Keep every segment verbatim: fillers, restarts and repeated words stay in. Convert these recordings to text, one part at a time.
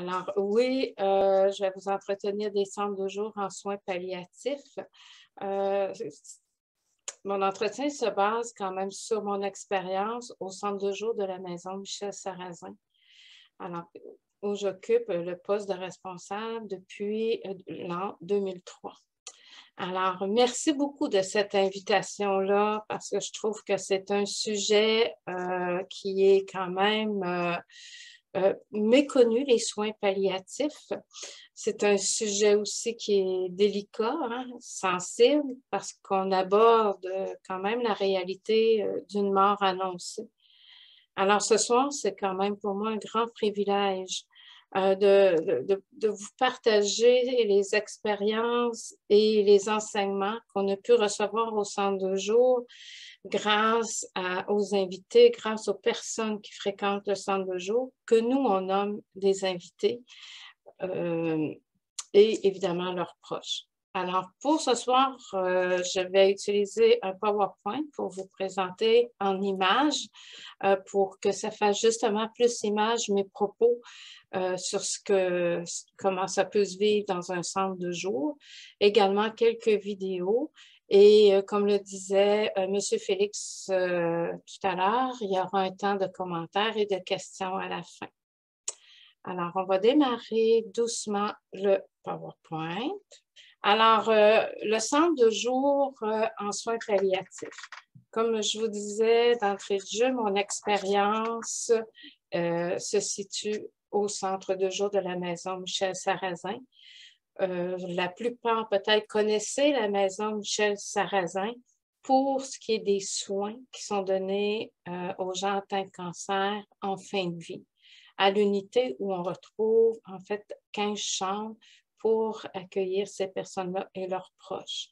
Alors, oui, euh, je vais vous entretenir des centres de jour en soins palliatifs. Euh, mon entretien se base quand même sur mon expérience au centre de jour de la maison Michel Sarrazin. Alors, où j'occupe le poste de responsable depuis l'an deux mille trois. Alors, merci beaucoup de cette invitation-là parce que je trouve que c'est un sujet euh, qui est quand même euh, euh, méconnu, les soins palliatifs. C'est un sujet aussi qui est délicat, hein, sensible, parce qu'on aborde quand même la réalité euh, d'une mort annoncée. Alors, ce soir, c'est quand même pour moi un grand privilège euh, de, de, de vous partager les expériences et les enseignements qu'on a pu recevoir au centre de jour grâce à, aux invités, grâce aux personnes qui fréquentent le centre de jour, que nous, on nomme des invités, euh, et évidemment leurs proches. Alors, pour ce soir, euh, je vais utiliser un PowerPoint pour vous présenter en images, euh, pour que ça fasse justement plus image mes propos euh, sur ce que, comment ça peut se vivre dans un centre de jour. Également, quelques vidéos. Et euh, comme le disait euh, M. Félix euh, tout à l'heure, il y aura un temps de commentaires et de questions à la fin. Alors, on va démarrer doucement le PowerPoint. Alors, euh, le centre de jour euh, en soins palliatifs. Comme je vous disais d'entrée de jeu, mon expérience euh, se situe au centre de jour de la maison Michel Sarrazin. Euh, la plupart peut-être connaissaient la maison Michel Sarrazin pour ce qui est des soins qui sont donnés euh, aux gens atteints de cancer en fin de vie, à l'unité où on retrouve en fait quinze chambres pour accueillir ces personnes-là et leurs proches.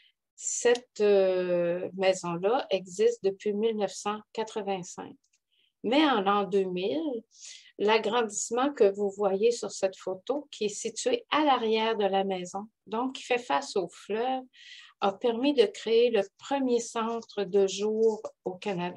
Cette euh, maison-là existe depuis mille neuf cent quatre-vingt-cinq. Mais en l'an deux mille, l'agrandissement que vous voyez sur cette photo, qui est situé à l'arrière de la maison, donc qui fait face au fleuve, a permis de créer le premier centre de jour au Canada.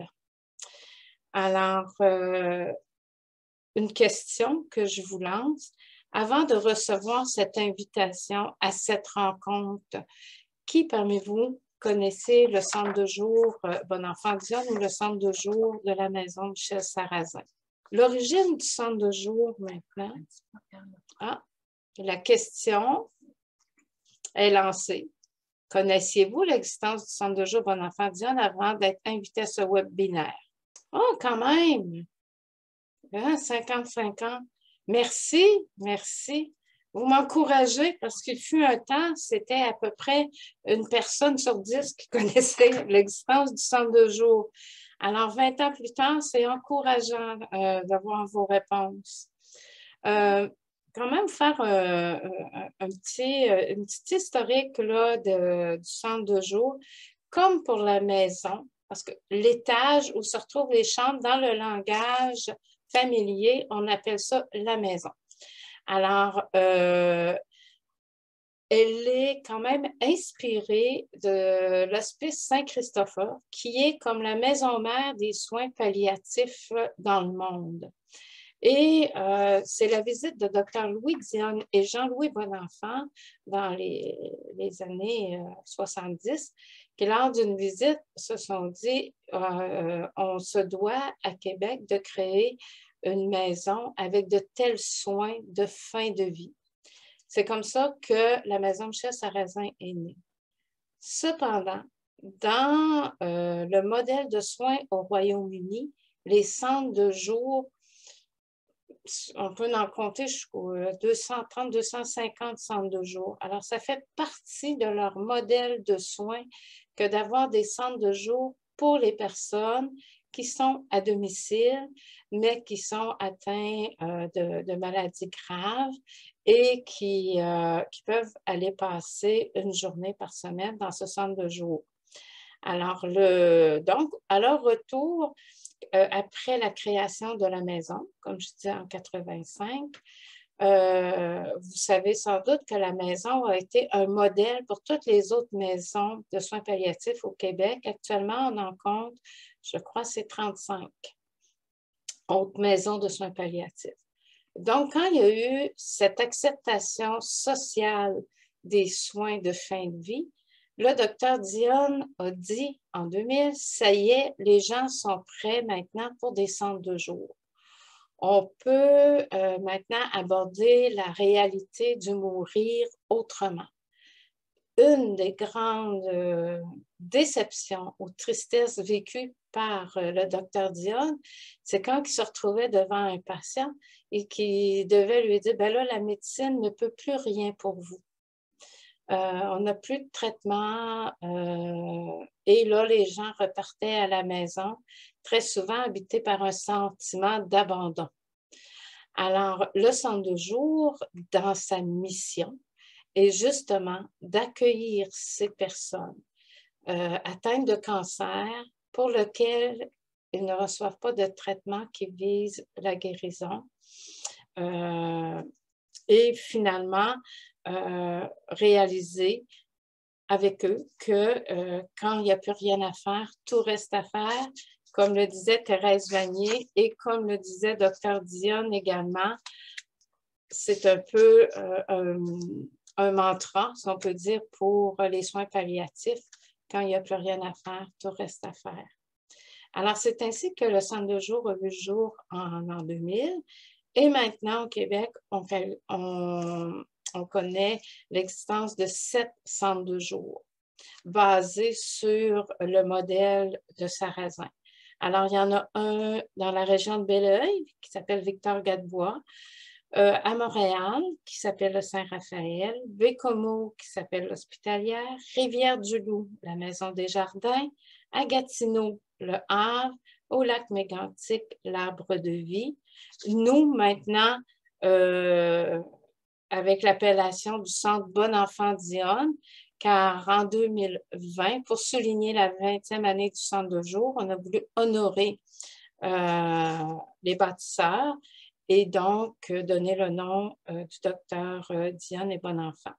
Alors, euh, une question que je vous lance. Avant de recevoir cette invitation à cette rencontre, qui parmi vous connaissez le centre de jour euh, Bon Enfant Dionne ou le centre de jour de la maison Michel Sarrazin? L'origine du centre de jour maintenant. Ah, la question est lancée. Connaissiez-vous l'existence du centre de jour Bon Enfant Dionne avant d'être invité à ce webinaire? Oh, quand même! Hein, cinquante-cinq ans. Merci, merci. Vous m'encouragez parce qu'il fut un temps, c'était à peu près une personne sur dix qui connaissait l'existence du centre de jour. Alors, vingt ans plus tard, c'est encourageant euh, d'avoir vos réponses. Euh, quand même faire euh, un, un petit, une petite historique là, de, du centre de jour, comme pour la maison, parce que l'étage où se retrouvent les chambres, dans le langage familier, on appelle ça la maison. Alors, euh, elle est quand même inspirée de l'Hospice Saint-Christopher, qui est comme la maison mère des soins palliatifs dans le monde. Et euh, c'est la visite de Docteur Louis Dionne et Jean-Louis Bonenfant dans les, les années euh, soixante-dix, qui lors d'une visite se sont dit euh, on se doit à Québec de créer une maison avec de tels soins de fin de vie. C'est comme ça que la maison Michel Sarrazin est née. Cependant, dans euh, le modèle de soins au Royaume-Uni, les centres de jour, on peut en compter jusqu'aux deux cent trente à deux cent cinquante centres de jour. Alors, ça fait partie de leur modèle de soins que d'avoir des centres de jour pour les personnes qui sont à domicile, mais qui sont atteints euh, de, de maladies graves et qui, euh, qui peuvent aller passer une journée par semaine dans ce centre de jour. Alors, le, donc, à leur retour, euh, après la création de la maison, comme je disais en quatre-vingt-cinq, euh, vous savez sans doute que la maison a été un modèle pour toutes les autres maisons de soins palliatifs au Québec. Actuellement, on en compte, je crois, c'est trente-cinq autres maisons de soins palliatifs. Donc, quand il y a eu cette acceptation sociale des soins de fin de vie, le docteur Dionne a dit en deux mille, ça y est, les gens sont prêts maintenant pour des centres de jour. On peut euh, maintenant aborder la réalité du mourir autrement. Une des grandes euh, déceptions ou tristesses vécues par euh, le docteur Dionne, c'est quand il se retrouvait devant un patient et qui devait lui dire, ben là, la médecine ne peut plus rien pour vous. Euh, on n'a plus de traitement euh, et là, les gens repartaient à la maison, très souvent habités par un sentiment d'abandon. Alors, le centre de jour, dans sa mission, est justement d'accueillir ces personnes euh, atteintes de cancer pour lesquelles ils ne reçoivent pas de traitement qui vise la guérison. Euh, et finalement, euh, réaliser avec eux que euh, quand il n'y a plus rien à faire, tout reste à faire. Comme le disait Thérèse Vanier et comme le disait docteur Dionne également, c'est un peu euh, un, un mantra, si on peut dire, pour les soins palliatifs. Quand il n'y a plus rien à faire, tout reste à faire. Alors, c'est ainsi que le centre de jour a vu le jour en, en deux mille. Et maintenant, au Québec, on, on, on connaît l'existence de sept centres de jour basés sur le modèle de Sarrazin. Alors, il y en a un dans la région de Belleuil qui s'appelle Victor-Gadebois, euh, à Montréal qui s'appelle le Saint-Raphaël, Bécomo qui s'appelle l'Hospitalière, Rivière-du-Loup, la Maison des Jardins, à Gatineau, le Havre, au lac Mégantic, l'Arbre de Vie. Nous, maintenant, euh, avec l'appellation du Centre Bon Enfant Dionne, car en deux mille vingt, pour souligner la vingtième année du centre de jour, on a voulu honorer euh, les bâtisseurs et donc euh, donner le nom euh, du docteur euh, Dionne et Bonenfant.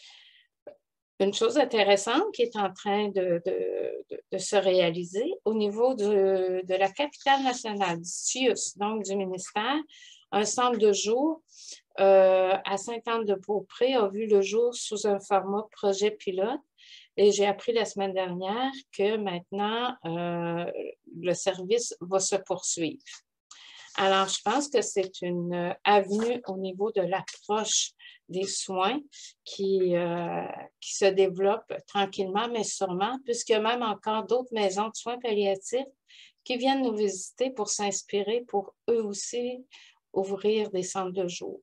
Une chose intéressante qui est en train de, de, de, de se réaliser au niveau de, de la capitale nationale, du C I U S, donc du ministère, un centre de jour euh, à Sainte-Anne-de-Beaupré a vu le jour sous un format projet pilote. Et j'ai appris la semaine dernière que maintenant, euh, le service va se poursuivre. Alors, je pense que c'est une avenue au niveau de l'approche des soins qui, euh, qui se développe tranquillement, mais sûrement, puisqu'il y a même encore d'autres maisons de soins palliatifs qui viennent nous visiter pour s'inspirer, pour eux aussi ouvrir des centres de jour.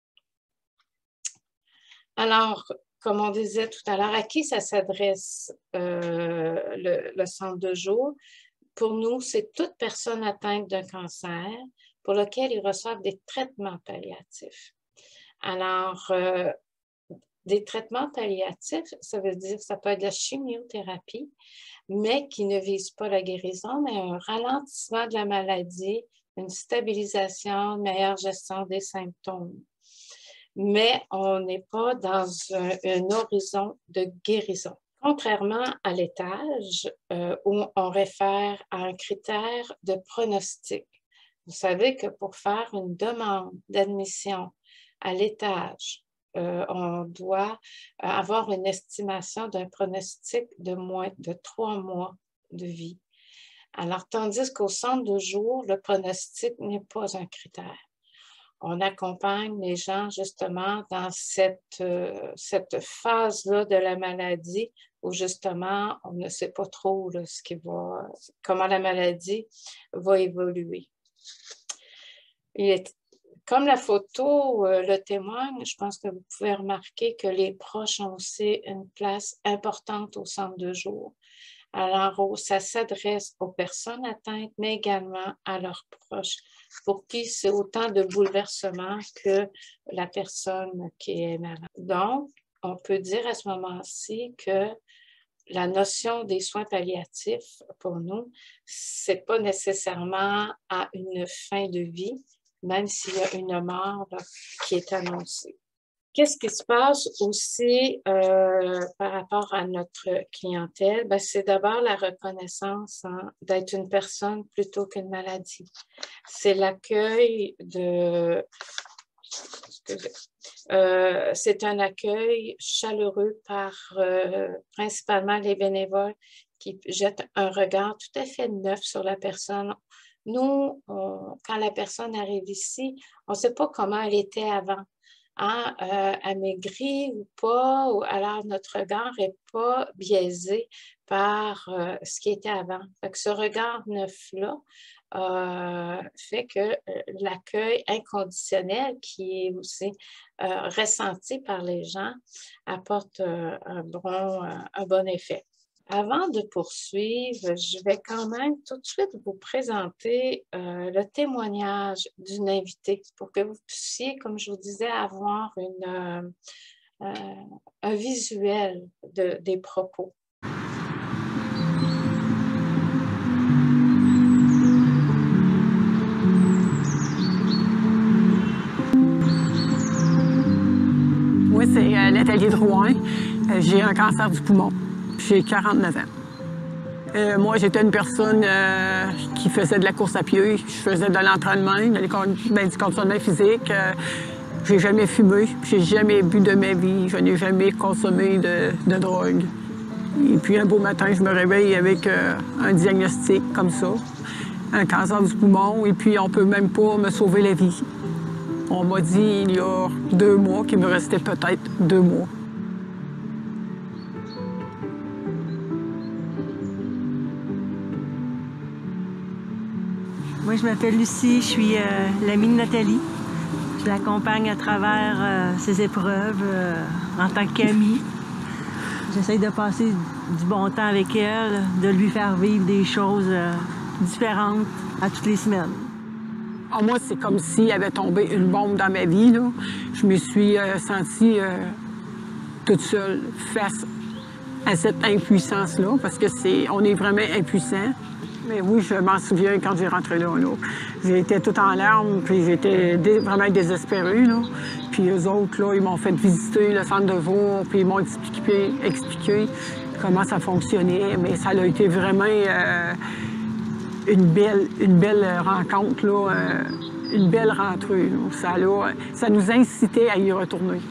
Alors, comme on disait tout à l'heure, à qui ça s'adresse euh, le, le centre de jour? Pour nous, c'est toute personne atteinte d'un cancer pour lequel ils reçoivent des traitements palliatifs. Alors, euh, des traitements palliatifs, ça veut dire que ça peut être de la chimiothérapie, mais qui ne vise pas la guérison, mais un ralentissement de la maladie, une stabilisation, une meilleure gestion des symptômes. Mais on n'est pas dans un, un horizon de guérison. Contrairement à l'étage, euh, où on réfère à un critère de pronostic. Vous savez que pour faire une demande d'admission à l'étage, euh, on doit avoir une estimation d'un pronostic de moins de trois mois de vie. Alors, tandis qu'au centre de jour, le pronostic n'est pas un critère. On accompagne les gens justement dans cette, euh, cette phase-là de la maladie où justement on ne sait pas trop là, ce qui va, comment la maladie va évoluer. Il est, comme la photo euh, le témoigne, je pense que vous pouvez remarquer que les proches ont aussi une place importante au centre de jour. Alors, ça s'adresse aux personnes atteintes, mais également à leurs proches, pour qui c'est autant de bouleversements que la personne qui est malade. Donc, on peut dire à ce moment-ci que la notion des soins palliatifs, pour nous, c'est pas nécessairement à une fin de vie, même s'il y a une mort là, qui est annoncée. Qu'est-ce qui se passe aussi euh, par rapport à notre clientèle? Ben, c'est d'abord la reconnaissance hein, d'être une personne plutôt qu'une maladie. C'est l'accueil de, excusez. Euh, c'est un accueil chaleureux par euh, principalement les bénévoles qui jettent un regard tout à fait neuf sur la personne. Nous, on, quand la personne arrive ici, on ne sait pas comment elle était avant. Hein, euh, amaigrie ou pas, ou, alors notre regard n'est pas biaisé par euh, ce qui était avant. Fait que ce regard neuf-là euh, fait que euh, l'accueil inconditionnel qui est aussi euh, ressenti par les gens apporte euh, un, bon, euh, un bon effet. Avant de poursuivre, je vais quand même tout de suite vous présenter euh, le témoignage d'une invitée pour que vous puissiez, comme je vous disais, avoir une, euh, euh, un visuel de, des propos. Moi, c'est euh, Nathalie Drouin. Euh, j'ai un cancer du poumon. J'ai quarante-neuf ans. Euh, moi, j'étais une personne euh, qui faisait de la course à pied. Je faisais de l'entraînement, ben, du conditionnement physique. Euh, j'ai jamais fumé. J'ai jamais bu de ma vie. Je n'ai jamais consommé de, de drogue. Et puis, un beau matin, je me réveille avec euh, un diagnostic comme ça, un cancer du poumon. Et puis, on peut même pas me sauver la vie. On m'a dit il y a deux mois qu'il me restait peut-être deux mois. Moi, je m'appelle Lucie, je suis euh, l'amie de Nathalie. Je l'accompagne à travers euh, ses épreuves euh, en tant qu'amie. J'essaie de passer du bon temps avec elle, de lui faire vivre des choses euh, différentes à toutes les semaines. Ah, moi, c'est comme s'il avait tombé une bombe dans ma vie, là. Je me suis euh, sentie euh, toute seule face à cette impuissance-là, parce que c'est, on est vraiment impuissant. Mais oui, je m'en souviens quand j'ai rentré là, là. J'étais toute en larmes, puis j'étais dé vraiment désespérée, là. Puis eux autres, là, ils m'ont fait visiter le centre de jour, puis ils m'ont expliqué, expliqué comment ça fonctionnait. Mais ça a été vraiment euh, une, belle, une belle rencontre, là, euh, une belle rentrée. Là. Ça, là, ça nous incitait à y retourner.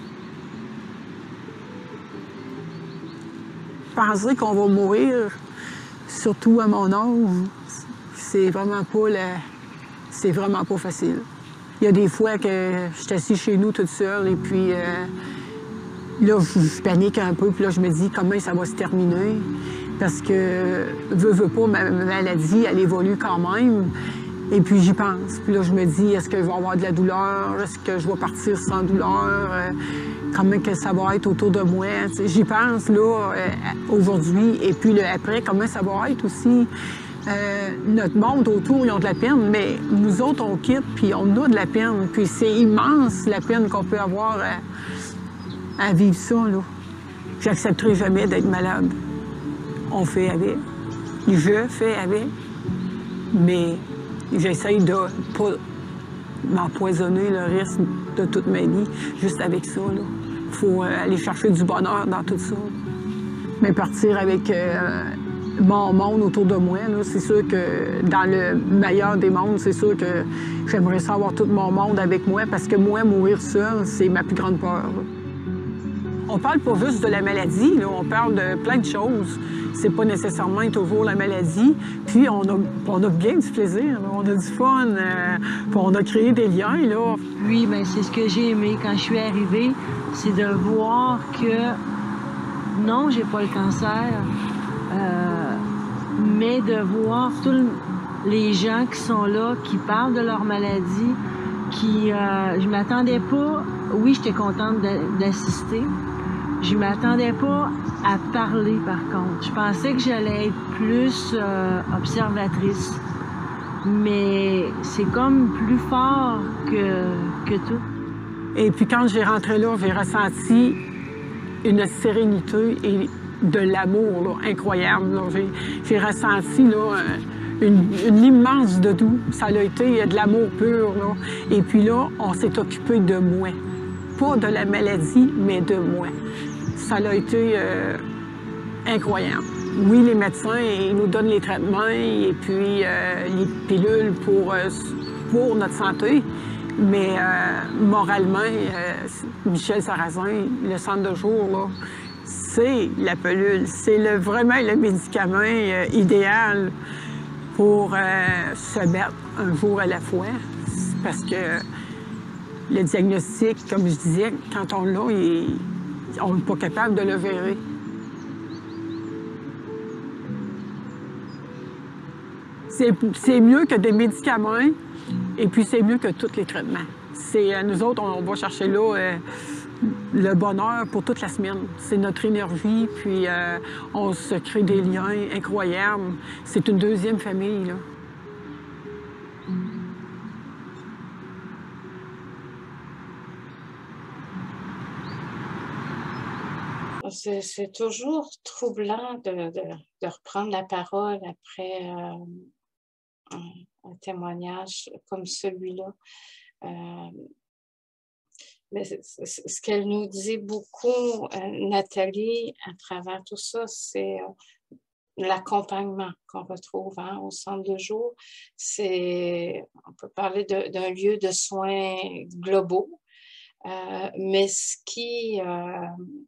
Penser qu'on va mourir, surtout à mon âge, c'est vraiment pas la... c'est vraiment pas facile. Il y a des fois que je suis assise chez nous toute seule et puis euh, là, je panique un peu, puis là, je me dis comment ça va se terminer. Parce que, veux, veux pas, ma maladie, elle évolue quand même. Et puis j'y pense. Puis là, je me dis, est-ce que je vais avoir de la douleur? Est-ce que je vais partir sans douleur? Euh, comment que ça va être autour de moi? J'y pense, là, euh, aujourd'hui. Et puis le après, comment ça va être aussi? Euh, notre monde autour, ils ont de la peine, mais nous autres, on quitte, puis on a de la peine. Puis c'est immense, la peine qu'on peut avoir à, à vivre ça, là. J'accepterai jamais d'être malade. On fait avec. Je fais avec. Mais j'essaye de pas m'empoisonner le reste de toute ma vie, juste avec ça, là. Faut euh, aller chercher du bonheur dans tout ça. Mais partir avec euh, mon monde autour de moi, c'est sûr que dans le meilleur des mondes, c'est sûr que j'aimerais ça avoir tout mon monde avec moi, parce que moi, mourir seule, c'est ma plus grande peur, là. On parle pas juste de la maladie, là, on parle de plein de choses. C'est pas nécessairement toujours la maladie. Puis on a, on a bien du plaisir, là. On a du fun, euh, puis on a créé des liens, là. Oui, bien, c'est ce que j'ai aimé quand je suis arrivée, c'est de voir que non, j'ai pas le cancer, euh, mais de voir tous les gens qui sont là, qui parlent de leur maladie, qui... Euh, je m'attendais pas... Oui, j'étais contente d'assister. Je m'attendais pas à parler, par contre. Je pensais que j'allais être plus euh, observatrice. Mais c'est comme plus fort que, que tout. Et puis quand j'ai rentré là, j'ai ressenti une sérénité et de l'amour incroyable. J'ai ressenti là, une, une immense de doux. Ça a été de l'amour pur, là. Et puis là, on s'est occupé de moi. Pas de la maladie, mais de moi. Ça a été euh, incroyable. Oui, les médecins, ils nous donnent les traitements et puis euh, les pilules pour, euh, pour notre santé, Mais euh, moralement, euh, Michel Sarrazin, le centre de jour, là, c'est la pelule. C'est le, vraiment le médicament euh, idéal pour euh, se battre un jour à la fois. Parce que le diagnostic, comme je disais, quand on l'a, il, on n'est pas capable de le verrer. C'est mieux que des médicaments et puis c'est mieux que tous les traitements. C'est nous autres, on va chercher là euh, le bonheur pour toute la semaine. C'est notre énergie, puis euh, on se crée des liens incroyables. C'est une deuxième famille, là. C'est toujours troublant de, de, de reprendre la parole après euh, un, un témoignage comme celui-là. Euh, mais c est, c est, ce qu'elle nous dit beaucoup, euh, Nathalie, à travers tout ça, c'est euh, l'accompagnement qu'on retrouve hein, au centre de jour. C'est, on peut parler d'un lieu de soins globaux, euh, mais ce qui... Euh,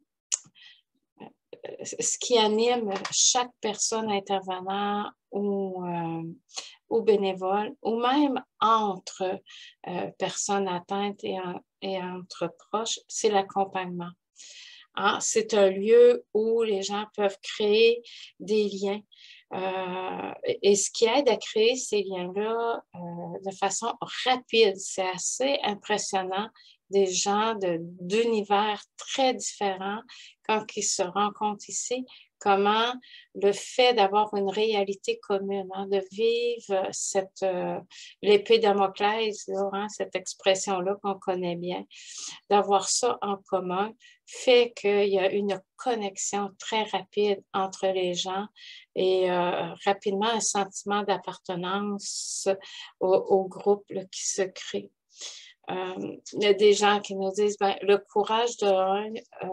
ce qui anime chaque personne intervenant ou, euh, ou bénévole, ou même entre euh, personnes atteintes et, en, et entre proches, c'est l'accompagnement. Hein? C'est un lieu où les gens peuvent créer des liens. Euh, et ce qui aide à créer ces liens-là euh, de façon rapide, c'est assez impressionnant. Des gens d'univers très différents, quand ils se rencontrent ici, comment le fait d'avoir une réalité commune, hein, de vivre cette euh, l'épée Damoclès, hein, cette expression-là qu'on connaît bien, d'avoir ça en commun, fait qu'il y a une connexion très rapide entre les gens et euh, rapidement un sentiment d'appartenance au, au groupe là, qui se crée. Euh, il y a des gens qui nous disent, ben, le courage de l'un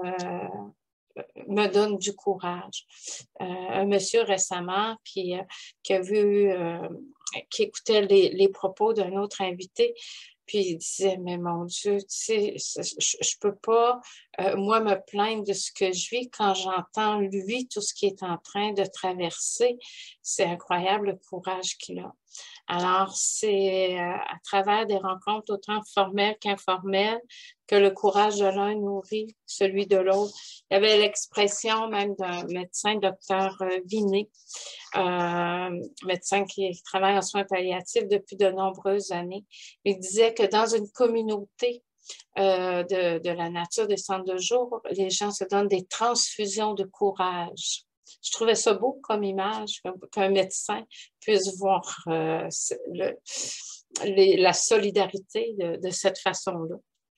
euh, me donne du courage. Euh, un monsieur récemment qui, qui a vu, euh, qui écoutait les, les propos d'un autre invité, puis il disait, mais mon Dieu, tu sais, je ne peux pas, euh, moi, me plaindre de ce que je vis quand j'entends, lui, tout ce qu'il est en train de traverser. C'est incroyable le courage qu'il a. Alors, c'est euh, à travers des rencontres autant formelles qu'informelles que le courage de l'un nourrit celui de l'autre. Il y avait l'expression même d'un médecin, docteur Vinet, euh, médecin qui travaille en soins palliatifs depuis de nombreuses années. Il disait que dans une communauté euh, de, de la nature des centres de jour, les gens se donnent des transfusions de courage. Je trouvais ça beau comme image, qu'un médecin puisse voir euh, le, les, la solidarité de, de cette façon-là.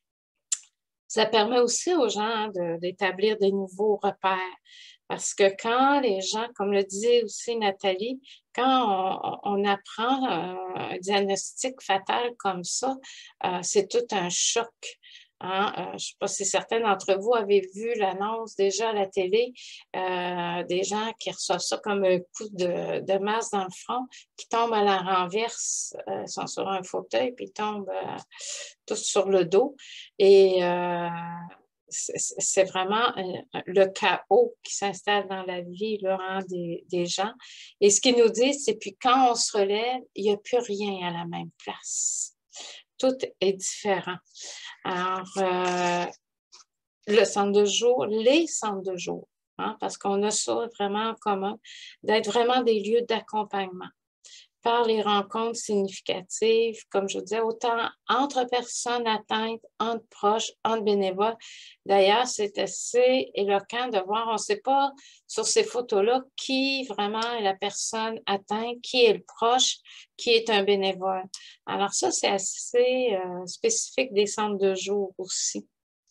Ça permet aussi aux gens d'établir des nouveaux repères. Parce que quand les gens, comme le disait aussi Nathalie, quand on, on apprend un, un diagnostic fatal comme ça, euh, c'est tout un choc. Hein? Euh, je ne sais pas si certains d'entre vous avez vu l'annonce déjà à la télé, euh, des gens qui reçoivent ça comme un coup de, de masse dans le front, qui tombent à la renverse, euh, sont sur un fauteuil, puis ils tombent euh, tous sur le dos. Et euh, c'est vraiment le chaos qui s'installe dans la vie là, hein, des, des gens. Et ce qu'ils nous disent, c'est puis quand on se relève, il n'y a plus rien à la même place. Tout est différent. Alors, euh, le centre de jour, les centres de jour, hein, parce qu'on a ça vraiment en commun, d'être vraiment des lieux d'accompagnement par les rencontres significatives, comme je vous disais, autant entre personnes atteintes, entre proches, entre bénévoles. D'ailleurs, c'est assez éloquent de voir, on ne sait pas sur ces photos-là qui vraiment est la personne atteinte, qui est le proche, qui est un bénévole. Alors ça, c'est assez euh, spécifique des centres de jour aussi.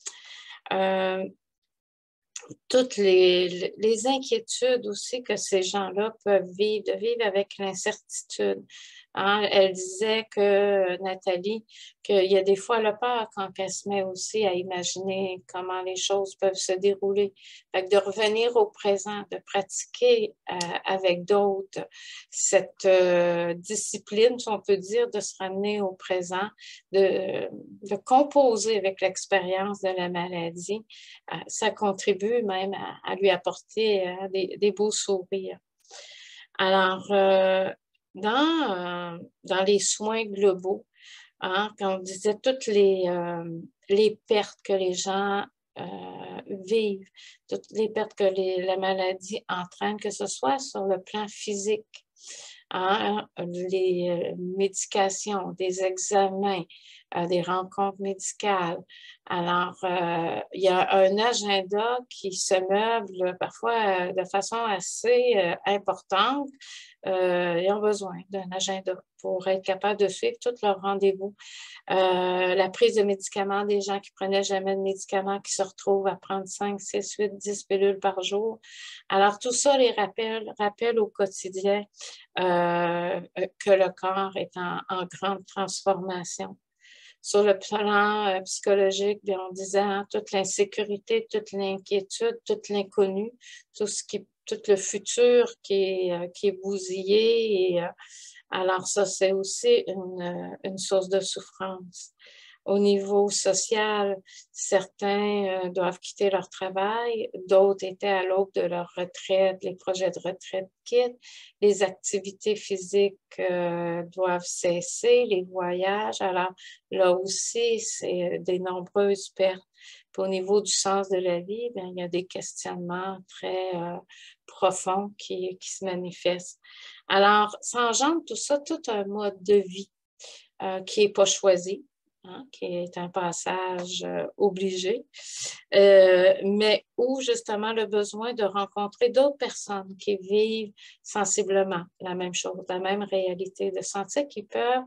Euh, toutes les, les inquiétudes aussi que ces gens-là peuvent vivre, de vivre avec l'incertitude. Hein, elle disait que, Nathalie, qu'il y a des fois le peur quand elle se met aussi à imaginer comment les choses peuvent se dérouler. Fait que de revenir au présent, de pratiquer euh, avec d'autres cette euh, discipline, si on peut dire, de se ramener au présent, de, de composer avec l'expérience de la maladie, euh, ça contribue même à, à lui apporter euh, des, des beaux sourires. Alors, euh, dans, euh, dans les soins globaux, hein, quand on disait toutes les, euh, les pertes que les gens euh, vivent, toutes les pertes que les, la maladie entraîne, que ce soit sur le plan physique, hein, les euh, médications, des examens, euh, des rencontres médicales. Alors, euh, il y a un agenda qui se meuble parfois euh, de façon assez euh, importante. Euh, ils ont besoin d'un agenda pour être capable de suivre tous leurs rendez-vous. Euh, la prise de médicaments, des gens qui prenaient jamais de médicaments, qui se retrouvent à prendre cinq, six, huit, dix pilules par jour. Alors, tout ça les rappelle, rappelle au quotidien euh, que le corps est en, en grande transformation. Sur le plan euh, psychologique, bien, on disait hein, toute l'insécurité, toute l'inquiétude, toute l'inconnu, tout ce qui, tout le futur qui est, euh, qui est bousillé. Et, euh, alors ça, c'est aussi une, une source de souffrance. Au niveau social, certains euh, doivent quitter leur travail, d'autres étaient à l'aube de leur retraite, les projets de retraite quittent, les activités physiques euh, doivent cesser, les voyages. Alors là aussi, c'est des nombreuses pertes. Puis au niveau du sens de la vie, bien, il y a des questionnements très euh, profonds qui, qui se manifestent. Alors, ça engendre tout ça, tout un mode de vie euh, qui n'est pas choisi. Hein, qui est un passage euh, obligé, euh, mais où justement le besoin de rencontrer d'autres personnes qui vivent sensiblement la même chose, la même réalité, de sentir qu'ils peuvent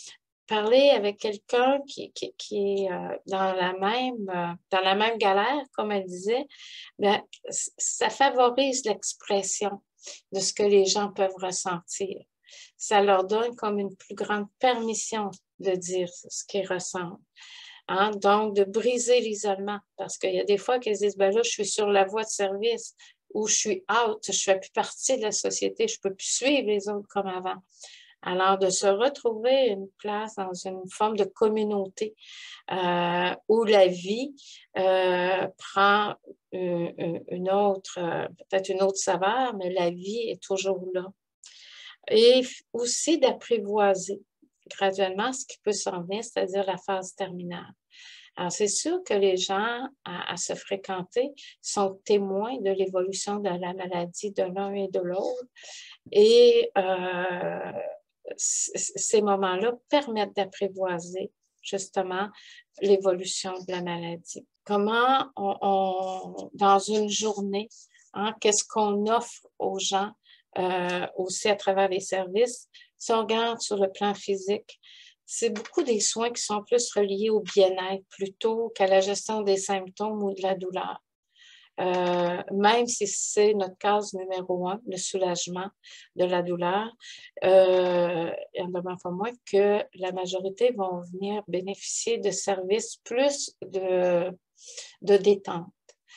parler avec quelqu'un qui, qui, qui est euh, dans, la même, euh, dans la même galère, comme elle disait, bien, ça favorise l'expression de ce que les gens peuvent ressentir. Ça leur donne comme une plus grande permission de dire ce qu'ils ressentent. Hein? Donc, de briser l'isolement, parce qu'il y a des fois qu'ils disent, ben là, je suis sur la voie de service ou je suis out, je ne fais plus partie de la société, je ne peux plus suivre les autres comme avant. Alors, de se retrouver une place dans une forme de communauté euh, où la vie euh, prend une, une autre, euh, peut-être une autre saveur, mais la vie est toujours là. Et aussi d'apprivoiser graduellement ce qui peut s'en venir, c'est-à-dire la phase terminale. Alors, c'est sûr que les gens à, à se fréquenter sont témoins de l'évolution de la maladie de l'un et de l'autre. Et euh, ces moments-là permettent d'apprivoiser justement l'évolution de la maladie. Comment on, on dans une journée, hein, qu'est-ce qu'on offre aux gens euh, aussi à travers les services? Si on regarde sur le plan physique, c'est beaucoup des soins qui sont plus reliés au bien-être plutôt qu'à la gestion des symptômes ou de la douleur. Euh, même si c'est notre case numéro un, le soulagement de la douleur, euh, il en demeure pas moins que la majorité vont venir bénéficier de services plus de, de détente,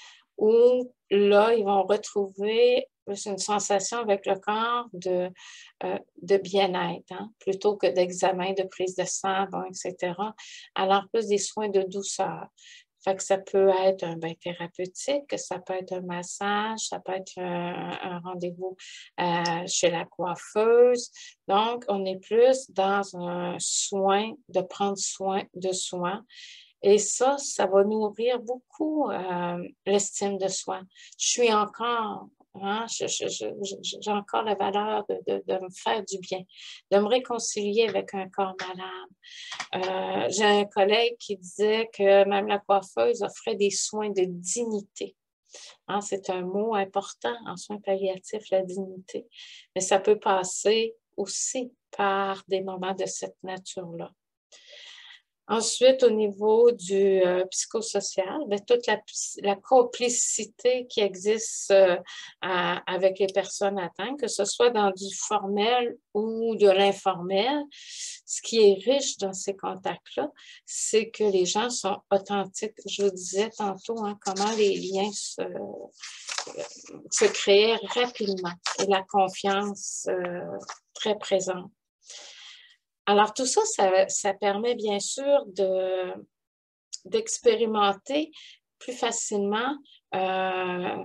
où là, ils vont retrouver une sensation avec le corps de, euh, de bien-être, hein, plutôt que d'examen, de prise de sang, bon, et cetera. Alors, plus des soins de douceur. Fait que ça peut être un bain thérapeutique, ça peut être un massage, ça peut être un, un rendez-vous euh, chez la coiffeuse. Donc, on est plus dans un soin, de prendre soin de soi. Et ça, ça va nourrir beaucoup euh, l'estime de soi. Je suis encore, hein, je, je, je, j'ai encore la valeur de, de, de me faire du bien, de me réconcilier avec un corps malade. Euh, j'ai un collègue qui disait que même la coiffeuse offrait des soins de dignité. Hein, c'est un mot important en soins palliatifs, la dignité. Mais ça peut passer aussi par des moments de cette nature-là. Ensuite, au niveau du euh, psychosocial, bien, toute la, la complicité qui existe euh, à, avec les personnes atteintes, que ce soit dans du formel ou de l'informel, ce qui est riche dans ces contacts-là, c'est que les gens sont authentiques. Je vous disais tantôt hein, comment les liens se, se créaient rapidement et la confiance euh, très présente. Alors, tout ça, ça, ça permet bien sûr de, d'expérimenter plus facilement euh,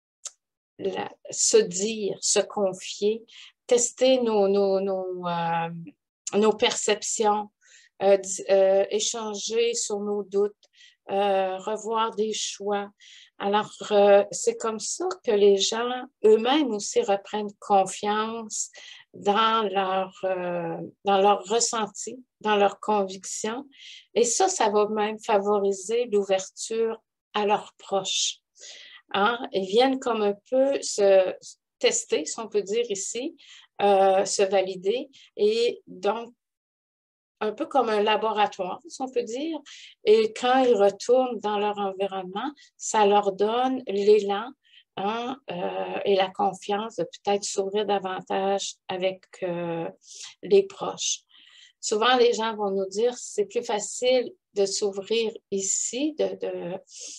la, se dire, se confier, tester nos, nos, nos, euh, nos perceptions, euh, euh, échanger sur nos doutes, euh, revoir des choix. Alors, euh, c'est comme ça que les gens eux-mêmes aussi reprennent confiance dans leur, euh, dans leur ressenti, dans leurs convictions. Et ça, ça va même favoriser l'ouverture à leurs proches. Hein? Ils viennent comme un peu se tester, si on peut dire ici, euh, se valider et donc un peu comme un laboratoire, si on peut dire. Et quand ils retournent dans leur environnement, ça leur donne l'élan hein, euh, et la confiance de peut-être s'ouvrir davantage avec euh, les proches. Souvent, les gens vont nous dire c'est plus facile de s'ouvrir ici, de, de...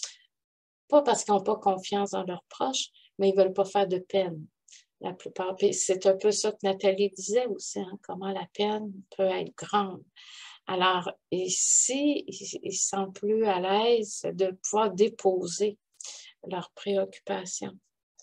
pas parce qu'ils n'ont pas confiance dans leurs proches, mais ils ne veulent pas faire de peine. La plupart. Puis c'est un peu ça que Nathalie disait aussi, hein, comment la peine peut être grande. Alors, ici, ils, ils se sentent plus à l'aise de pouvoir déposer leurs préoccupations.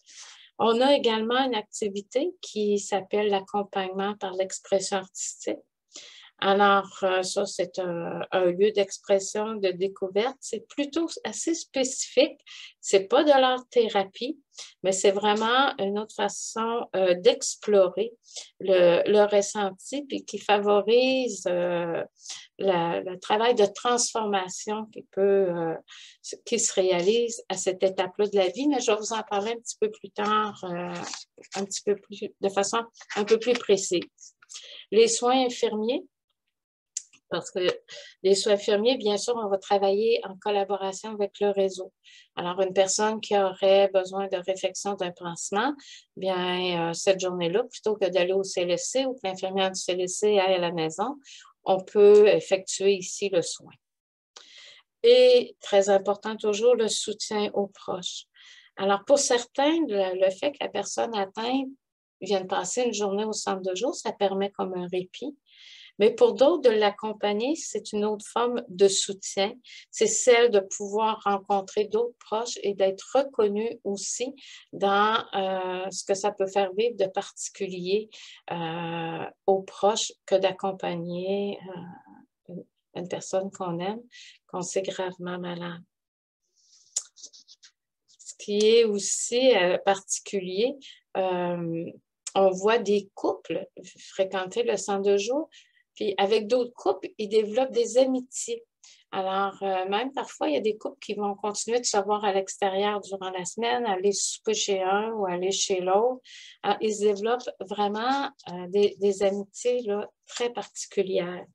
On a également une activité qui s'appelle l'accompagnement par l'expression artistique. Alors, ça, c'est un, un lieu d'expression, de découverte. C'est plutôt assez spécifique. C'est pas de l'art-thérapie, mais c'est vraiment une autre façon euh, d'explorer le, le ressenti puis qui favorise euh, la, le travail de transformation qui peut, euh, qui se réalise à cette étape-là de la vie. Mais je vais vous en parler un petit peu plus tard, euh, un petit peu plus, de façon un peu plus précise. Les soins infirmiers. Parce que les soins infirmiers, bien sûr, on va travailler en collaboration avec le réseau. Alors, une personne qui aurait besoin de réfection d'un pansement, bien, euh, cette journée-là, plutôt que d'aller au C L S C ou que l'infirmière du C L S C aille à la maison, on peut effectuer ici le soin. Et, très important toujours, le soutien aux proches. Alors, pour certains, le, le fait que la personne atteinte vienne passer une journée au centre de jour, ça permet comme un répit. Mais pour d'autres, de l'accompagner, c'est une autre forme de soutien. C'est celle de pouvoir rencontrer d'autres proches et d'être reconnu aussi dans euh, ce que ça peut faire vivre de particulier euh, aux proches que d'accompagner euh, une personne qu'on aime, qu'on sait gravement malade. Ce qui est aussi euh, particulier, euh, on voit des couples fréquenter le centre de jour. Puis avec d'autres couples, ils développent des amitiés. Alors, euh, même parfois, il y a des couples qui vont continuer de se voir à l'extérieur durant la semaine, aller souper chez un ou aller chez l'autre. Alors, ils se développent vraiment euh, des, des amitiés là, très particulières.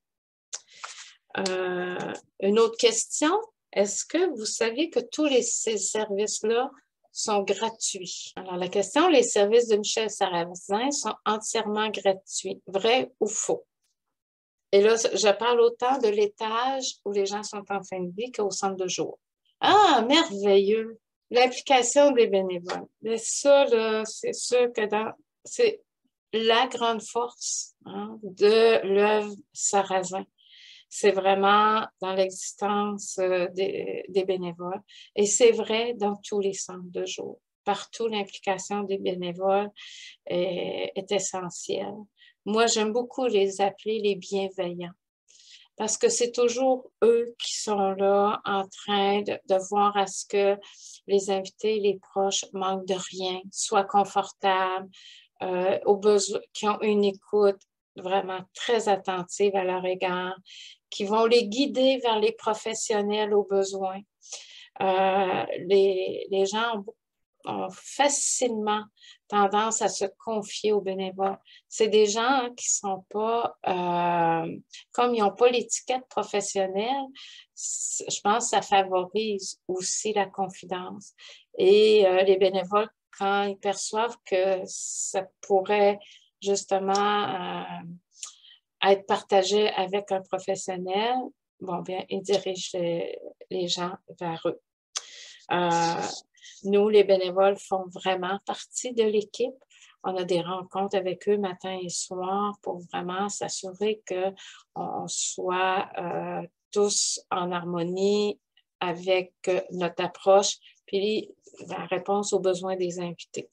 Euh, une autre question, est-ce que vous savez que tous les, ces services-là sont gratuits? Alors, la question, les services de Michel Sarrazin sont entièrement gratuits. Vrai ou faux? Et là, je parle autant de l'étage où les gens sont en fin de vie qu'au centre de jour. Ah, merveilleux! L'implication des bénévoles. Mais ça, là, c'est sûr que dans, c'est la grande force hein, de l'œuvre Sarrazin. C'est vraiment dans l'existence euh, des, des bénévoles. Et c'est vrai dans tous les centres de jour. Partout, l'implication des bénévoles est, est essentielle. Moi, j'aime beaucoup les appeler les bienveillants parce que c'est toujours eux qui sont là en train de, de voir à ce que les invités, les proches manquent de rien, soient confortables, euh, aux besoins, qui ont une écoute vraiment très attentive à leur égard, qui vont les guider vers les professionnels aux besoins. Euh, les, les gens ont ont facilement tendance à se confier aux bénévoles. C'est des gens hein, qui sont pas, euh, comme ils n'ont pas l'étiquette professionnelle, je pense que ça favorise aussi la confidence. Et euh, les bénévoles, quand ils perçoivent que ça pourrait justement euh, être partagé avec un professionnel, bon, bien, ils dirigent les, les gens vers eux. Euh, nous, les bénévoles font vraiment partie de l'équipe. On a des rencontres avec eux matin et soir pour vraiment s'assurer qu'on soit euh, tous en harmonie avec notre approche puis la réponse aux besoins des invités.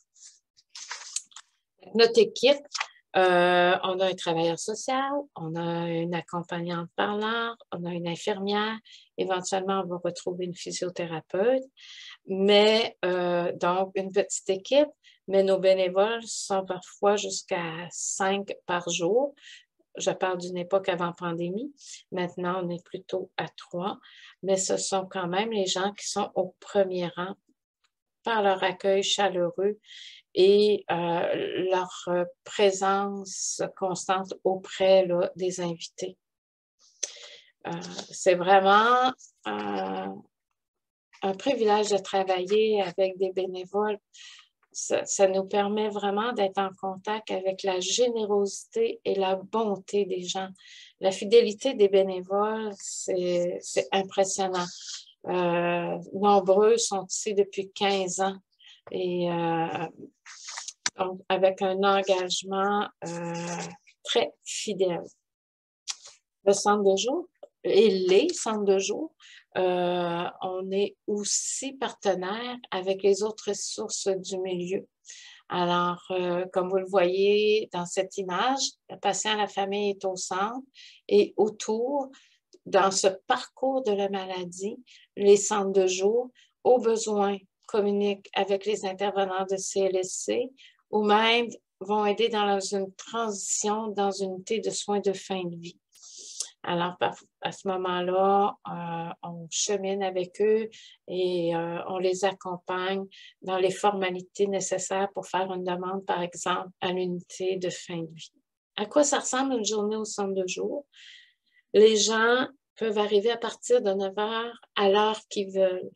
Notre équipe, euh, on a un travailleur social, on a une accompagnante parlante, on a une infirmière, éventuellement on va retrouver une physiothérapeute, mais euh, donc une petite équipe, mais nos bénévoles sont parfois jusqu'à cinq par jour. Je parle d'une époque avant pandémie. Maintenant, on est plutôt à trois, mais ce sont quand même les gens qui sont au premier rang par leur accueil chaleureux et euh, leur présence constante auprès là, des invités. Euh, c'est vraiment euh, un privilège de travailler avec des bénévoles. Ça, ça nous permet vraiment d'être en contact avec la générosité et la bonté des gens. La fidélité des bénévoles, c'est impressionnant. Euh, nombreux sont ici depuis quinze ans et euh, donc avec un engagement euh, très fidèle. Le centre de jour et les centres de jour, euh, on est aussi partenaire avec les autres ressources du milieu. Alors, euh, comme vous le voyez dans cette image, le patient, la famille est au centre et autour, dans ce parcours de la maladie, les centres de jour, au besoin, communiquent avec les intervenants de C L S C ou même vont aider dans une transition dans une unité de soins de fin de vie. Alors, à ce moment-là, euh, on chemine avec eux et euh, on les accompagne dans les formalités nécessaires pour faire une demande, par exemple, à l'unité de fin de vie. À quoi ça ressemble une journée au centre de jour? Les gens peuvent arriver à partir de neuf heures à l'heure qu'ils veulent.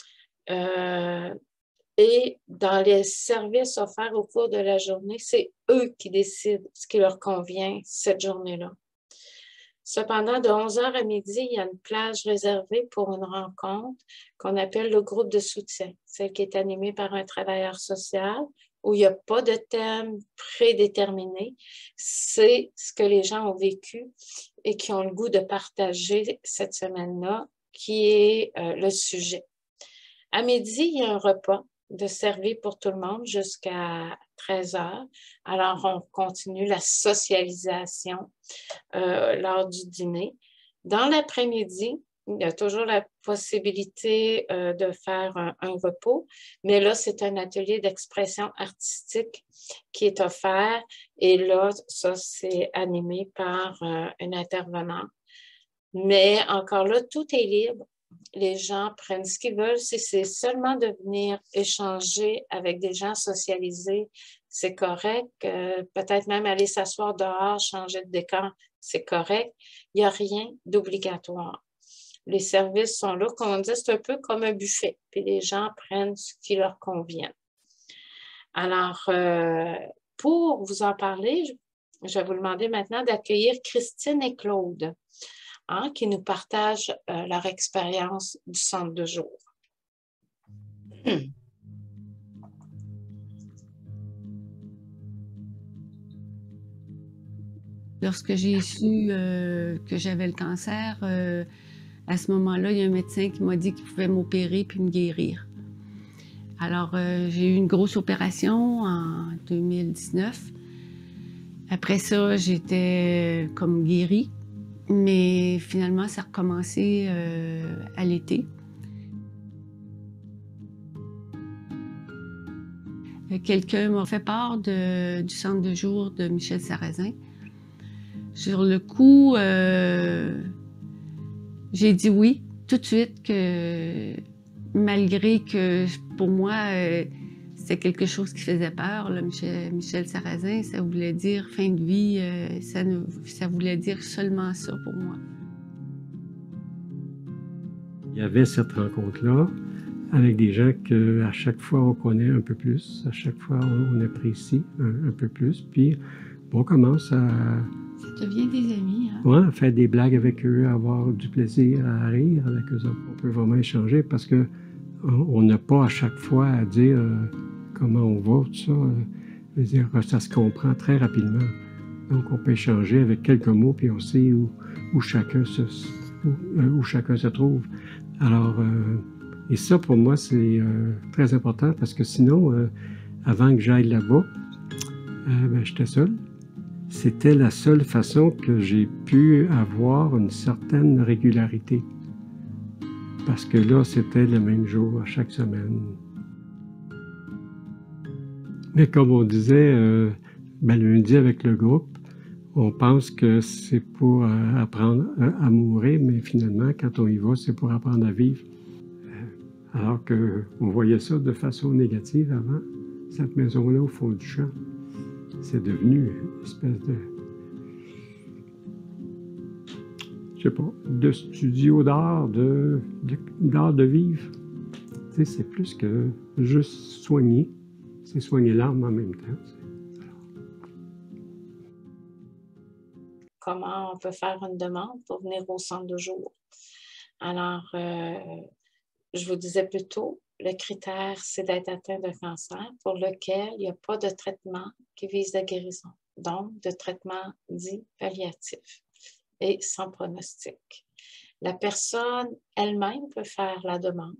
Euh, et dans les services offerts au cours de la journée, c'est eux qui décident ce qui leur convient cette journée-là. Cependant, de onze heures à midi, il y a une plage réservée pour une rencontre qu'on appelle le groupe de soutien, celle qui est animée par un travailleur social, où il n'y a pas de thème prédéterminé. C'est ce que les gens ont vécu et qui ont le goût de partager cette semaine-là, qui est euh, le sujet. À midi, il y a un repas de servi pour tout le monde jusqu'à treize heures. Alors, on continue la socialisation euh, lors du dîner. Dans l'après-midi, il y a toujours la possibilité euh, de faire un, un repos, mais là, c'est un atelier d'expression artistique qui est offert et là, ça, c'est animé par euh, un intervenant. Mais encore là, tout est libre. Les gens prennent ce qu'ils veulent. Si c'est seulement de venir échanger avec des gens socialisés, c'est correct. Euh, peut-être même aller s'asseoir dehors, changer de décor, c'est correct. Il n'y a rien d'obligatoire. Les services sont là, comme on dit, c'est un peu comme un buffet. Puis les gens prennent ce qui leur convient. Alors, euh, pour vous en parler, je, je vais vous demander maintenant d'accueillir Christine et Claude. Hein, qui nous partagent euh, leur expérience du centre de jour. Hmm. Lorsque j'ai su euh, que j'avais le cancer, euh, à ce moment-là, il y a un médecin qui m'a dit qu'il pouvait m'opérer puis me guérir. Alors, euh, j'ai eu une grosse opération en deux mille dix-neuf. Après ça, j'étais comme guérie. Mais finalement, ça a recommencé euh, à l'été. Quelqu'un m'a fait part de, du centre de jour de Michel Sarrazin. Sur le coup, euh, j'ai dit oui, tout de suite, que malgré que pour moi, euh, c'était quelque chose qui faisait peur, là, Michel, Michel Sarrazin. Ça voulait dire fin de vie, euh, ça, ne, ça voulait dire seulement ça pour moi. Il y avait cette rencontre-là avec des gens qu'à chaque fois on connaît un peu plus, à chaque fois on apprécie un, un peu plus, puis on commence à... Ça devient des amis, hein? Ouais, à faire des blagues avec eux, à avoir du plaisir à rire avec eux autres. On peut vraiment échanger parce que on n'a pas à chaque fois à dire euh, comment on va, tout ça. Euh, je veux dire, ça se comprend très rapidement. Donc, on peut échanger avec quelques mots, puis on sait où, où, chacun, se, où, euh, où chacun se trouve. Alors, euh, et ça, pour moi, c'est euh, très important parce que sinon, euh, avant que j'aille là-bas, euh, ben, j'étais seul. C'était la seule façon que j'ai pu avoir une certaine régularité. Parce que là, c'était le même jour à chaque semaine. Mais comme on disait, euh, ben, lundi avec le groupe, on pense que c'est pour euh, apprendre à mourir, mais finalement, quand on y va, c'est pour apprendre à vivre. Alors qu'on voyait ça de façon négative avant, cette maison-là au fond du champ, c'est devenu une espèce de... je sais pas, de studio d'art, de, de, d'art de vivre. Tu sais, c'est plus que juste soigner. C'est soigner l'âme en même temps. Comment on peut faire une demande pour venir au centre de jour? Alors, euh, je vous disais plus tôt, le critère, c'est d'être atteint de cancer pour lequel il n'y a pas de traitement qui vise la guérison. Donc, de traitement dit palliatif et sans pronostic. La personne elle-même peut faire la demande,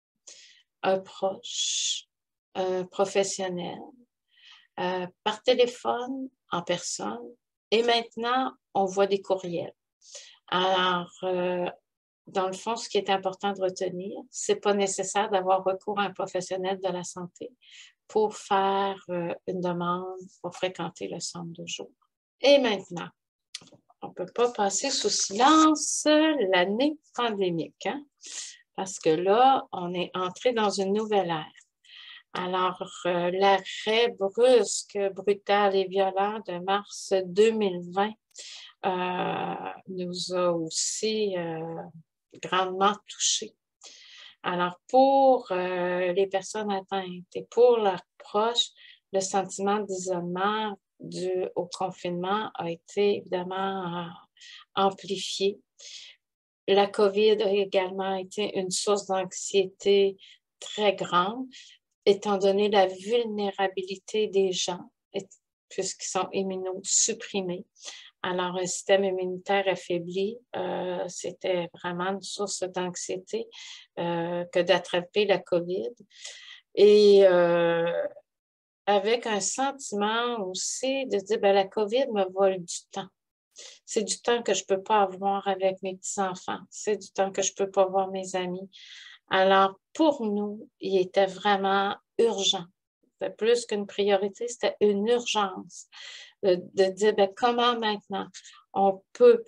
un proche, un professionnel, euh, par téléphone, en personne, et maintenant, on voit des courriels. Alors, euh, dans le fond, ce qui est important de retenir, c'est pas nécessaire d'avoir recours à un professionnel de la santé pour faire euh, une demande pour fréquenter le centre de jour. Et maintenant, on ne peut pas passer sous silence l'année pandémique, hein? Parce que là, on est entré dans une nouvelle ère. Alors, euh, l'arrêt brusque, brutal et violent de mars deux mille vingt euh, nous a aussi euh, grandement touchés. Alors, pour euh, les personnes atteintes et pour leurs proches, le sentiment d'isolement dû au confinement a été évidemment euh, amplifié. La COVID a également été une source d'anxiété très grande, étant donné la vulnérabilité des gens, puisqu'ils sont immunosupprimés. Alors, un système immunitaire affaibli, euh, c'était vraiment une source d'anxiété euh, que d'attraper la COVID. Et euh, avec un sentiment aussi de dire, ben, la COVID me vole du temps. C'est du temps que je ne peux pas avoir avec mes petits-enfants. C'est du temps que je ne peux pas voir mes amis. Alors, pour nous, il était vraiment urgent. C'était plus qu'une priorité, c'était une urgence de, de dire ben, comment maintenant on peut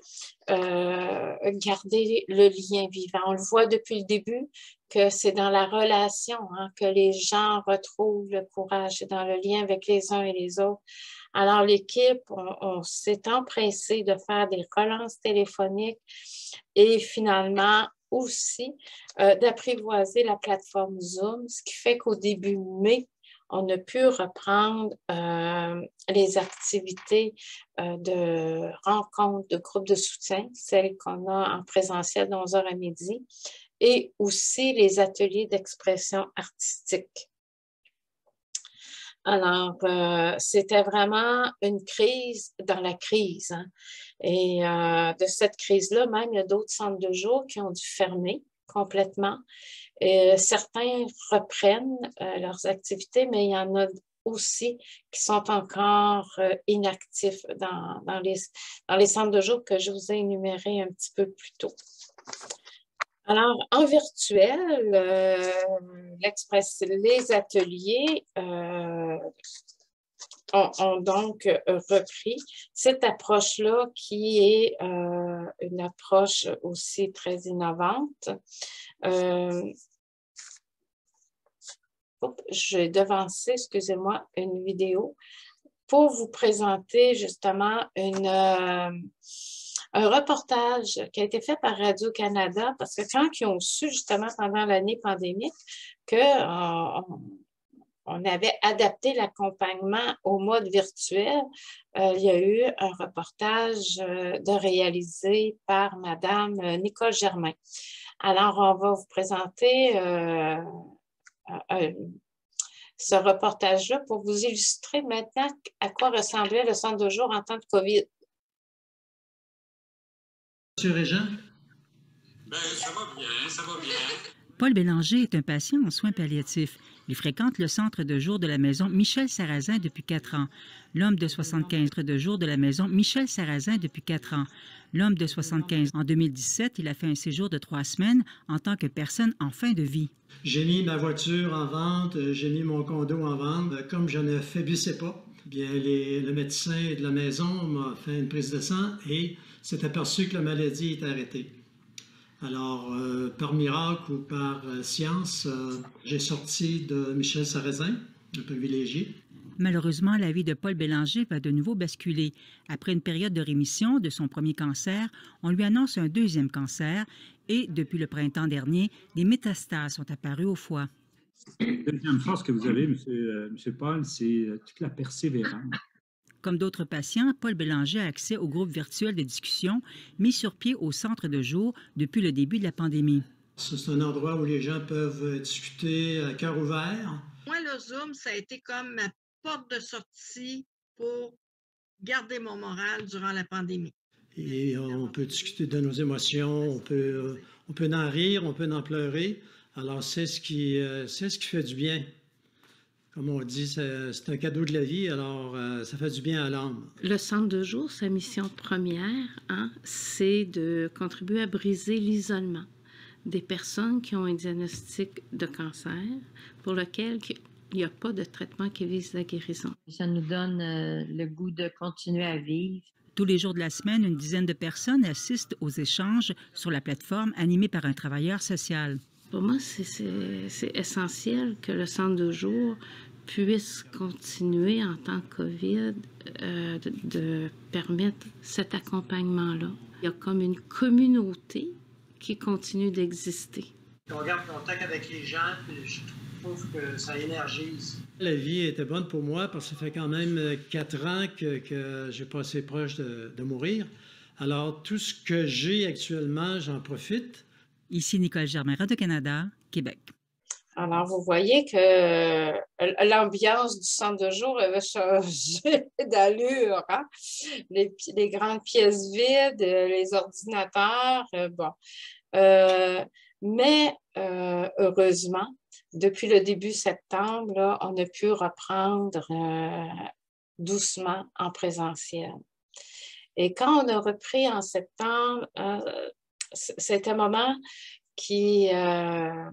euh, garder le lien vivant. On le voit depuis le début que c'est dans la relation hein, que les gens retrouvent le courage, c'est dans le lien avec les uns et les autres. Alors, l'équipe, on, on s'est empressé de faire des relances téléphoniques et finalement aussi euh, d'apprivoiser la plateforme Zoom, ce qui fait qu'au début mai, on a pu reprendre euh, les activités euh, de rencontres, de groupes de soutien, celles qu'on a en présentiel de onze heures à midi, et aussi les ateliers d'expression artistique. Alors, euh, c'était vraiment une crise dans la crise. Hein. Et euh, de cette crise-là, même, il y a d'autres centres de jour qui ont dû fermer complètement. Et certains reprennent euh, leurs activités, mais il y en a aussi qui sont encore euh, inactifs dans, dans, les, dans les centres de jour que je vous ai énumérés un petit peu plus tôt. Alors, en virtuel, euh, l'express, les ateliers euh, ont, ont donc repris cette approche-là qui est euh, une approche aussi très innovante. Euh, Oups, j'ai devancé, excusez-moi, une vidéo pour vous présenter justement une, euh, un reportage qui a été fait par Radio-Canada, parce que quand ils ont su justement pendant l'année pandémique qu'on euh, on avait adapté l'accompagnement au mode virtuel, euh, il y a eu un reportage euh, de réalisé par Madame Nicole Germain. Alors, on va vous présenter euh, un, ce reportage-là pour vous illustrer maintenant à quoi ressemblait le centre de jour en temps de COVID. Monsieur Régent? Bien, ça va bien, ça va bien. Paul Bélanger est un patient en soins palliatifs. Il fréquente le centre de jour de la maison Michel Sarrazin depuis quatre ans. L'homme de soixante-quinze de jour de la maison Michel Sarrazin depuis quatre ans. L'homme de soixante-quinze. En deux mille dix-sept, il a fait un séjour de trois semaines en tant que personne en fin de vie. J'ai mis ma voiture en vente, j'ai mis mon condo en vente. Comme je ne faiblissais pas, bien les, le médecin de la maison m'a fait une prise de sang et s'est aperçu que la maladie était arrêtée. Alors, euh, par miracle ou par euh, science, euh, j'ai sorti de Michel Sarrazin, un privilégié. Malheureusement, la vie de Paul Bélanger va de nouveau basculer. Après une période de rémission de son premier cancer, on lui annonce un deuxième cancer et, depuis le printemps dernier, des métastases sont apparues au foie. La deuxième force que vous avez, M. Euh, M. Paul, c'est toute la persévérance. Comme d'autres patients, Paul Bélanger a accès au groupe virtuel de discussion mis sur pied au centre de jour depuis le début de la pandémie. C'est un endroit où les gens peuvent discuter à cœur ouvert. Moi, le Zoom, ça a été comme ma porte de sortie pour garder mon moral durant la pandémie. Et on peut discuter de nos émotions, on peut, on peut en rire, on peut en pleurer. Alors, c'est ce qui, c'est ce qui fait du bien. Comme on dit, c'est un cadeau de la vie, alors euh, ça fait du bien à l'âme. Le centre de jour, sa mission première, hein, c'est de contribuer à briser l'isolement des personnes qui ont un diagnostic de cancer pour lequel il n'y a pas de traitement qui vise la guérison. Ça nous donne euh, le goût de continuer à vivre. Tous les jours de la semaine, une dizaine de personnes assistent aux échanges sur la plateforme animée par un travailleur social. Pour moi, c'est essentiel que le centre de jour puisse continuer en temps de COVID euh, de, de permettre cet accompagnement-là. Il y a comme une communauté qui continue d'exister. On garde contact avec les gens, puis je trouve que ça énergise. La vie était bonne pour moi parce que ça fait quand même quatre ans que, que j'ai passé proche de, de mourir. Alors, tout ce que j'ai actuellement, j'en profite. Ici Nicole Germain, Radio-Canada, Québec. Alors, vous voyez que l'ambiance du centre de jour avait changé d'allure. Hein? Les, les grandes pièces vides, les ordinateurs, euh, bon. Euh, mais euh, heureusement, depuis le début septembre, là, on a pu reprendre euh, doucement en présentiel. Et quand on a repris en septembre, euh, c'est un moment qui, euh,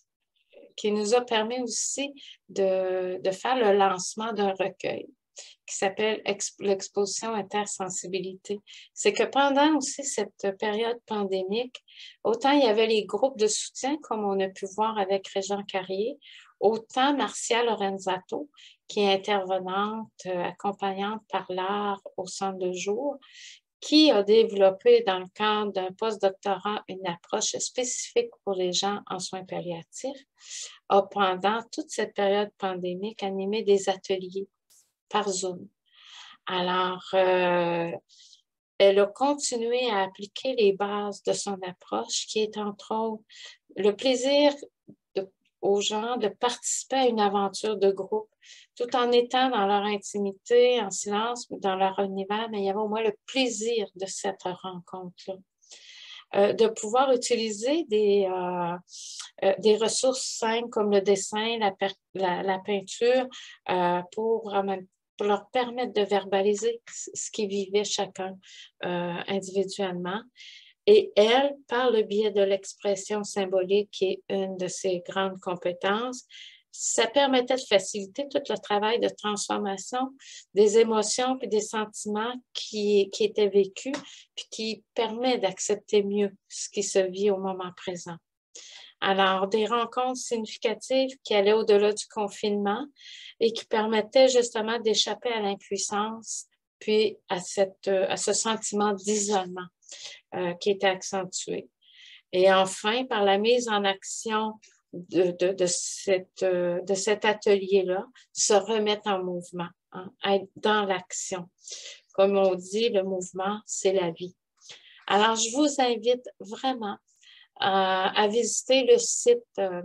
qui nous a permis aussi de, de faire le lancement d'un recueil qui s'appelle l'exposition Intersensibilité. C'est que pendant aussi cette période pandémique, autant il y avait les groupes de soutien, comme on a pu voir avec Régent Carrier, autant Marcia Lorenzato, qui est intervenante, accompagnante par l'art au centre de jour, qui a développé dans le cadre d'un post-doctorat une approche spécifique pour les gens en soins palliatifs, a pendant toute cette période pandémique animé des ateliers par Zoom. Alors, euh, elle a continué à appliquer les bases de son approche, qui est entre autres le plaisir de, aux gens de participer à une aventure de groupe, tout en étant dans leur intimité, en silence, dans leur univers, mais il y avait au moins le plaisir de cette rencontre-là. Euh, de pouvoir utiliser des, euh, euh, des ressources simples comme le dessin, la, la, la peinture, euh, pour, pour leur permettre de verbaliser ce qu'ils vivaient chacun euh, individuellement. Et elle, par le biais de l'expression symbolique, qui est une de ses grandes compétences, ça permettait de faciliter tout le travail de transformation des émotions et des sentiments qui, qui étaient vécus, puis qui permet d'accepter mieux ce qui se vit au moment présent. Alors, des rencontres significatives qui allaient au-delà du confinement et qui permettaient justement d'échapper à l'impuissance, puis à, cette, à ce sentiment d'isolement euh, qui était accentué. Et enfin, par la mise en action de, de, de, cette, de cet atelier-là, se remettre en mouvement, hein, être dans l'action. Comme on dit, le mouvement, c'est la vie. Alors, je vous invite vraiment à, à visiter le site euh,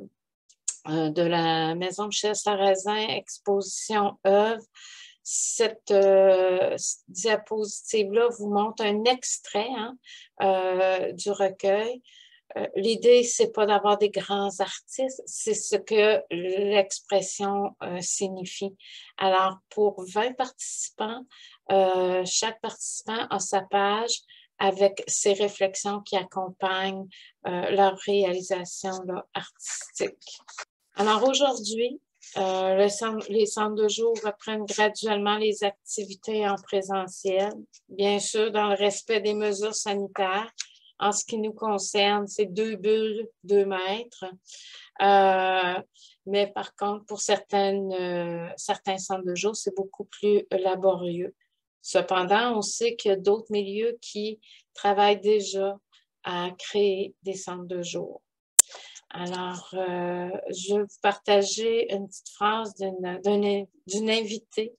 de la Maison Michel Sarrazin, Exposition œuvres. Cette euh, diapositive-là vous montre un extrait hein, euh, du recueil. Euh, L'idée, c'est pas d'avoir des grands artistes, c'est ce que l'expression euh, signifie. Alors, pour vingt participants, euh, chaque participant a sa page avec ses réflexions qui accompagnent euh, leur réalisation là, artistique. Alors, aujourd'hui, euh, le centre, les centres de jour reprennent graduellement les activités en présentiel, bien sûr dans le respect des mesures sanitaires. En ce qui nous concerne, c'est deux bulles, deux mètres. Euh, mais par contre, pour certaines, euh, certains centres de jour, c'est beaucoup plus laborieux. Cependant, on sait qu'il y a d'autres milieux qui travaillent déjà à créer des centres de jour. Alors, euh, je vais vous partager une petite phrase d'une d'une invitée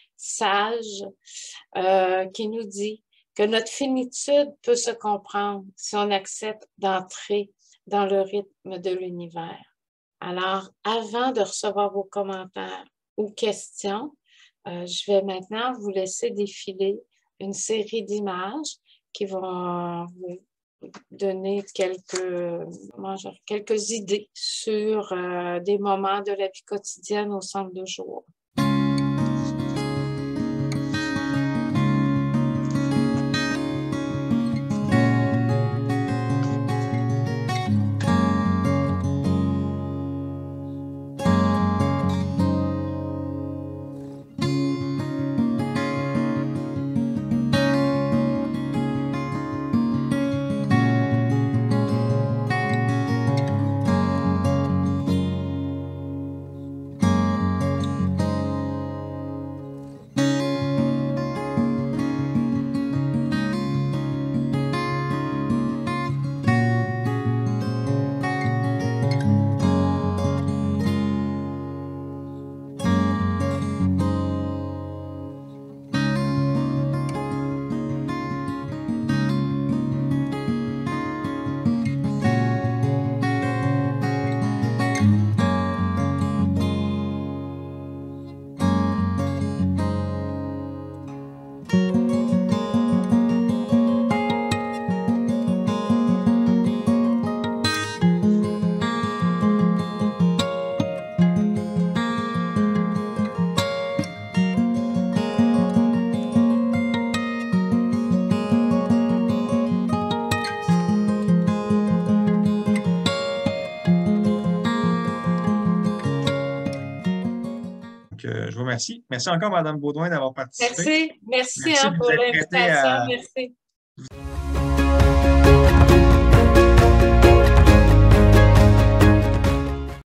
sage euh, qui nous dit que notre finitude peut se comprendre si on accepte d'entrer dans le rythme de l'univers. Alors, avant de recevoir vos commentaires ou questions, euh, je vais maintenant vous laisser défiler une série d'images qui vont vous donner quelques, quelques idées sur euh, des moments de la vie quotidienne au centre de jour. Je vous remercie. Merci encore, Mme Baudouin, d'avoir participé. Merci. Merci, merci hein, pour l'invitation. À... Merci.